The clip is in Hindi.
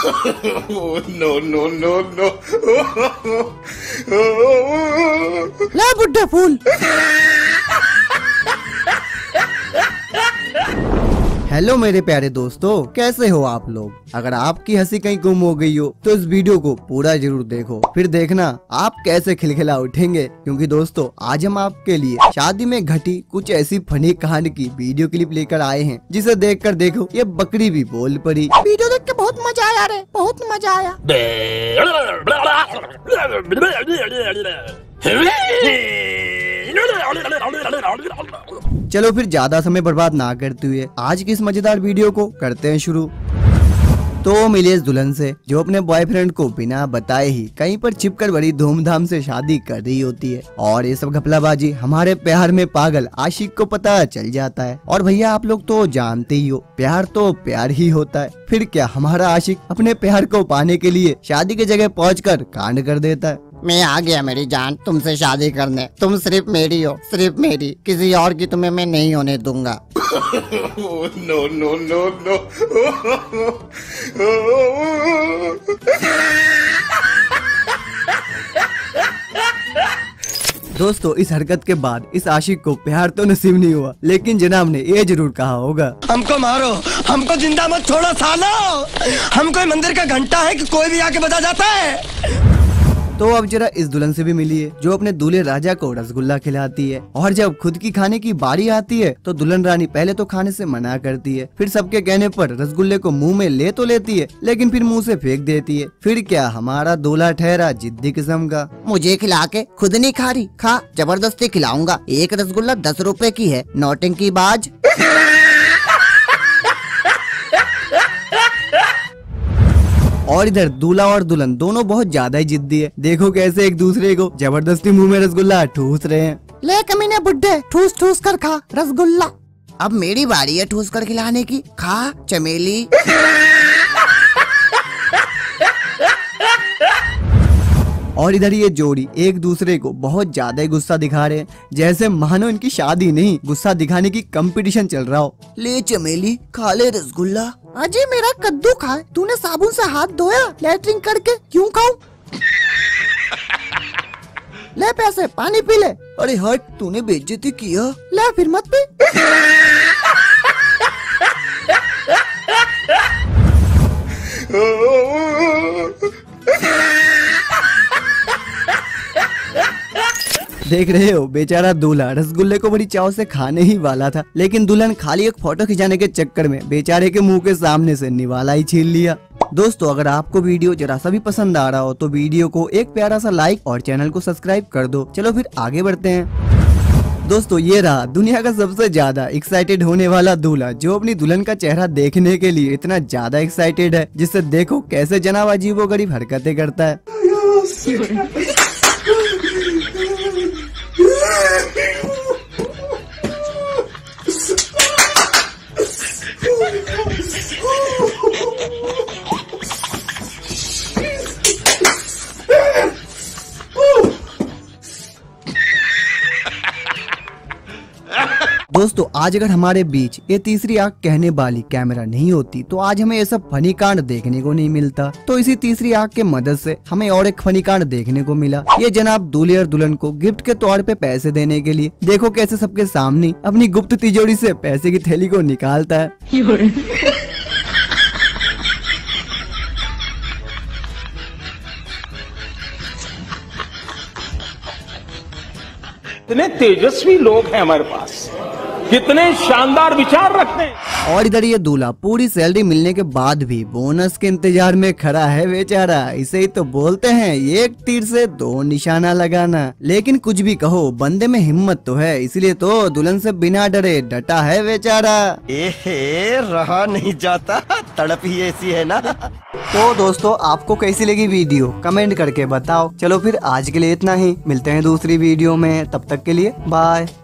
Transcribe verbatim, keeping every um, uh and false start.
No no no no. ले बुड्ढे फूल। हेलो मेरे प्यारे दोस्तों, कैसे हो आप लोग। अगर आपकी हंसी कहीं गुम हो गई हो तो इस वीडियो को पूरा जरूर देखो, फिर देखना आप कैसे खिलखिला उठेंगे। क्योंकि दोस्तों आज हम आपके लिए शादी में घटी कुछ ऐसी फनी कहानी की वीडियो क्लिप लेकर आए हैं, जिसे देखकर देखो ये बकरी भी बोल पड़ी। वीडियो देख के बहुत मजा आया रे, बहुत मजा आया। चलो फिर ज्यादा समय बर्बाद ना करते हुए आज की इस मजेदार वीडियो को करते हैं शुरू। तो मिले इस दुल्हन से जो अपने बॉयफ्रेंड को बिना बताए ही कहीं पर छिपकर बड़ी धूमधाम से शादी कर रही होती है, और ये सब घपलाबाजी हमारे प्यार में पागल आशिक को पता चल जाता है। और भैया आप लोग तो जानते ही हो, प्यार तो प्यार ही होता है। फिर क्या हमारा आशिक अपने प्यार को पाने के लिए शादी की जगह पहुंचकर कांड कर देता है। मैं आ गया मेरी जान तुमसे शादी करने, तुम सिर्फ मेरी हो, सिर्फ मेरी, किसी और की तुम्हें मैं नहीं होने दूंगा। No no no no. दोस्तों इस हरकत के बाद इस आशिक को प्यार तो नसीब नहीं हुआ, लेकिन जनाब ने ये जरूर कहा होगा, हमको मारो, हमको जिंदा मत छोड़ो सालो, हम कोई मंदिर का घंटा है कि कोई भी आके बजा जाता है। तो अब जरा इस दुल्हन से भी मिलिए जो अपने दूल्हे राजा को रसगुल्ला खिलाती है, और जब खुद की खाने की बारी आती है तो दुल्हन रानी पहले तो खाने से मना करती है, फिर सबके कहने पर रसगुल्ले को मुंह में ले तो लेती है, लेकिन फिर मुंह से फेंक देती है। फिर क्या हमारा दूल्हा ठहरा जिद्दी किस्म का, मुझे खिला के खुद नहीं खा रही, खा जबरदस्ती खिलाऊंगा। एक रसगुल्ला दस रुपए की है, नौटंकी बाज। और इधर दूल्हा और दुल्हन दोनों बहुत ज्यादा ही जिद्दी है। देखो कैसे एक दूसरे को जबरदस्ती मुंह में रसगुल्ला ठूस रहे हैं। ले कमीने बुड्ढे, ठूस ठूस कर खा रसगुल्ला। अब मेरी बारी है ठूस कर खिलाने की, खा चमेली। और इधर ये जोड़ी एक दूसरे को बहुत ज्यादा ही गुस्सा दिखा रहे हैं, जैसे मानो इनकी शादी नहीं गुस्सा दिखाने की कंपटीशन चल रहा हो। ले चमेली, खा ले रसगुल्ला। अजी मेरा कद्दू खा, तूने साबुन से हाथ धोया लैट्रिन करके, क्यों खाऊं? ले पैसे, पानी पी ले। अरे हट, तूने बेइज्जती किया। ले फिर मत पी। देख रहे हो बेचारा दूल्हा रसगुल्ले को बड़ी चाव से खाने ही वाला था, लेकिन दुल्हन खाली एक फोटो खिंचाने के चक्कर में बेचारे के मुंह के सामने से निवाला ही छीन लिया। दोस्तों अगर आपको वीडियो जरा सा भी पसंद आ रहा हो तो वीडियो को एक प्यारा सा लाइक और चैनल को सब्सक्राइब कर दो। चलो फिर आगे बढ़ते हैं। दोस्तों ये रहा दुनिया का सबसे ज्यादा एक्साइटेड होने वाला दूल्हा, जो अपनी दुल्हन का चेहरा देखने के लिए इतना ज्यादा एक्साइटेड है, जिससे देखो कैसे जनाब अजीबोगरीब हरकतें करता है। दोस्तों आज अगर हमारे बीच ये तीसरी आंख कहने वाली कैमरा नहीं होती तो आज हमें ये सब फनी कांड देखने को नहीं मिलता। तो इसी तीसरी आंख के मदद से हमें और एक फनी कांड देखने को मिला। ये जनाब दूल्हे और दुल्हन को गिफ्ट के तौर पे पैसे देने के लिए देखो कैसे सबके सामने अपनी गुप्त तिजोरी से पैसे की थैली को निकालता है। कितने तेजस्वी लोग हैं हमारे पास, कितने शानदार विचार रखते हैं। और इधर ये दूल्हा पूरी सैलरी मिलने के बाद भी बोनस के इंतजार में खड़ा है बेचारा। इसे ही तो बोलते हैं एक तीर से दो निशाना लगाना। लेकिन कुछ भी कहो बंदे में हिम्मत तो है, इसलिए तो दुल्हन से बिना डरे डटा है बेचारा। एहे रहा नहीं जाता, तड़प ही ऐसी है ना। तो दोस्तों आपको कैसी लगी वीडियो कमेंट करके बताओ। चलो फिर आज के लिए इतना ही, मिलते हैं दूसरी वीडियो में, तब तक के लिए बाय।